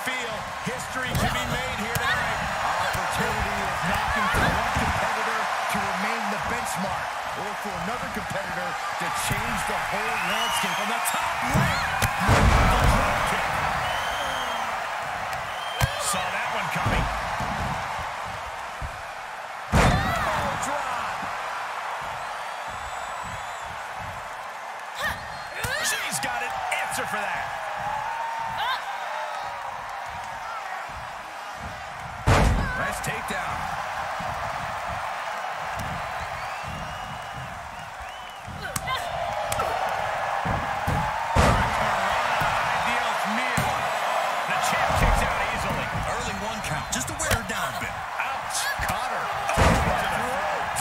feel history can be made here tonight. Opportunity is knocking for one competitor to remain the benchmark, or for another competitor to change the whole landscape. On the top right, the drop kick. Saw that one coming. She's got an answer for that. Nice takedown. Dios mío. The champ kicks out easily. Early one count, just to wear her down a bit. Ouch. Caught her. Oh, to the throat.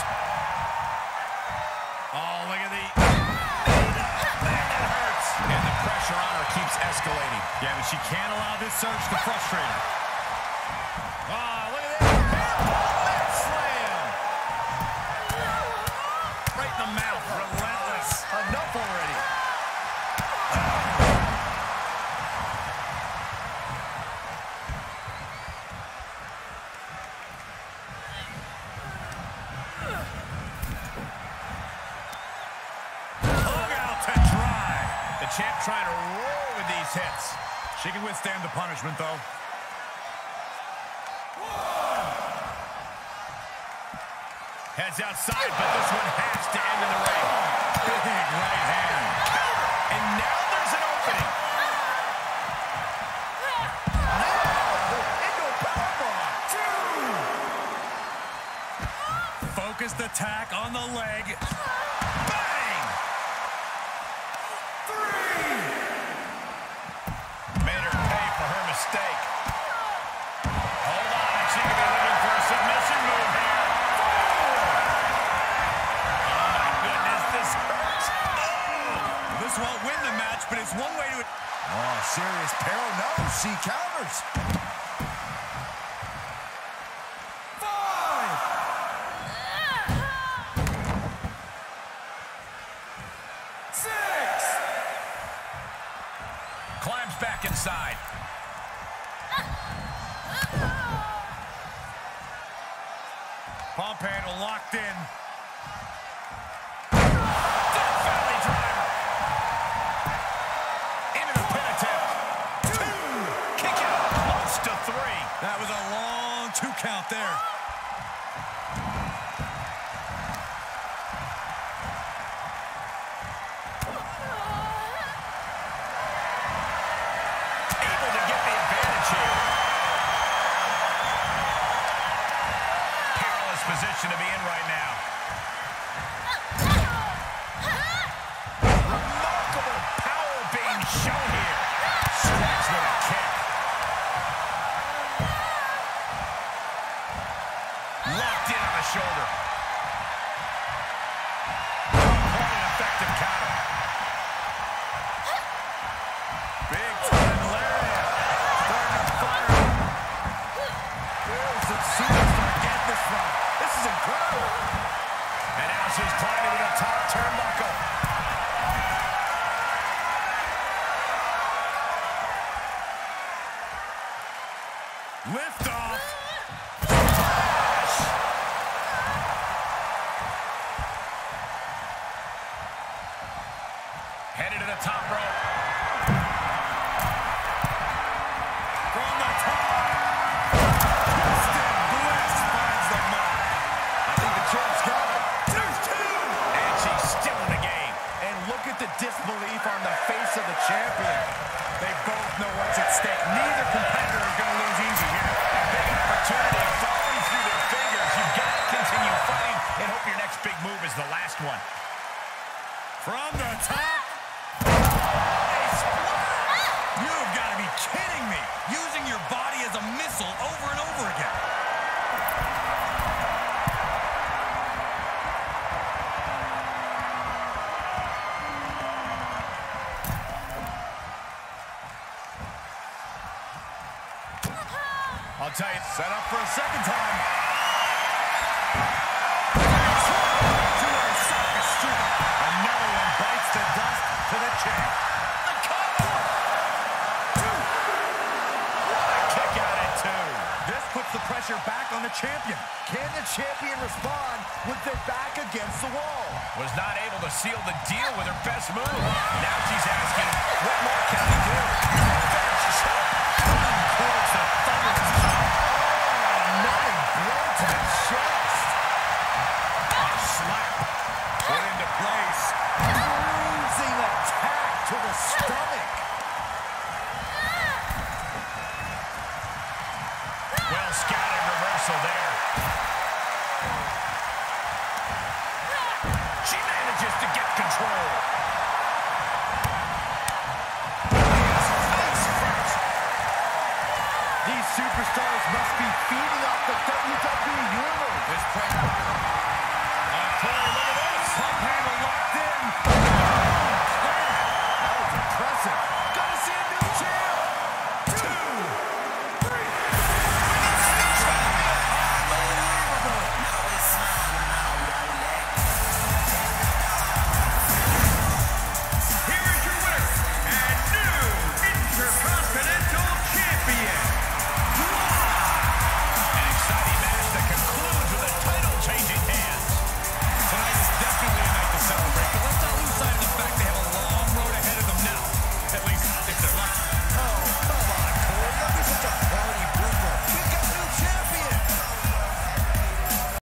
Oh, look at the... That hurts. And the pressure on her keeps escalating. Yeah, but she can't allow this surge to frustrate her. Oh, look at that. That slam. Right in the mouth. Relentless. Enough already. Hung out to dry. The champ trying to roll with these hits. She can withstand the punishment, though. Heads outside, but this one has to end in the ring. Big right hand. And now there's an opening. Into a powerbomb. Focused attack on the leg. Bang! 3! Made her pay for her mistake. Hold on, she could be looking for a submission move here. 4! Oh my goodness, this hurts. Oh! This won't win the match, but it's one way to... Oh, serious peril. No, she counters. 5. 6. Climbs back inside. Pump handle locked in. Death Valley driver. Into the pin attempt. 2. Kick out. Close to 3. That was a long 2 count there. Able to get the advantage here. Perilous position to be in right now. Remarkable power being shown here. Strikes with a kick. Locked in on the shoulder. Quite an effective counter. Big time lariat. Starting to fire. Where's the superstar get this from? This is incredible. And now she's climbing to the top turnbuckle. Lift off. Splash. Headed to the top rope. From the top. Twisted Bliss finds the mark. I think the champ's got it. There's 2. And she's still in the game. And look at the disbelief on the face of the champion. They both know what's at stake. Neither competitor is going to lose easy here. Big opportunity falling through their fingers. You've got to continue fighting and hope your next big move is the last one. From the top. You've got to be kidding me. Using your body as a missile over and over again. I'll tell you, set up for a second time. Another one bites the dust to the champ. The cover. 2. What a champion. Can the champion respond with their back against the wall? Was not able to seal the deal with her best move. Now she's asking, what more can I do? Revenge shot. Towards the thunder